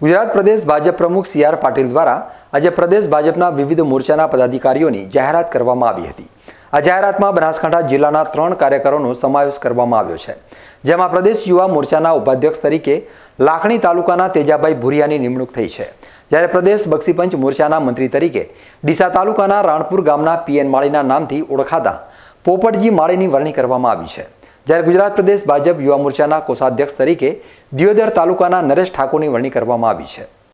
ગુજરાત પ્રદેશ ભાજપ પ્રમુખ સી.આર. પાટીલ દ્વારા આજે પ્રદેશ ભાજપના વિવિધ મોરચાના પદાધિકારીઓની જાહેરાત કરવામાં આવી હતી। આ જાહેરાતમાં બનાસકાંઠા જિલ્લાના 3 કાર્યકરોનો સમાવેશ કરવામાં આવ્યો છે, જેમાં પ્રદેશ યુવા મોરચાના ઉપાધ્યક્ષ તરીકે લાખણી તાલુકાના તેજાભાઈ ભુરિયાની નિમણૂક થઈ છે, જ્યારે પ્રદેશ બક્ષીપંચ મોરચાના મંત્રી તરીકે ડીસા તાલુકાના રાણપુર ગામના પી.એન. માળીના નામથી ઓળખાતા પોપટજી માળીની વરણી કરવામાં આવી છે, જ્યારે ગુજરાત પ્રદેશ ભાજપ યુવા મોરચાના કોષાધ્યક્ષ તરીકે દિયોદર તાલુકાના નરેશ ઠાકોરની વરણી કરવામાં આવી છે।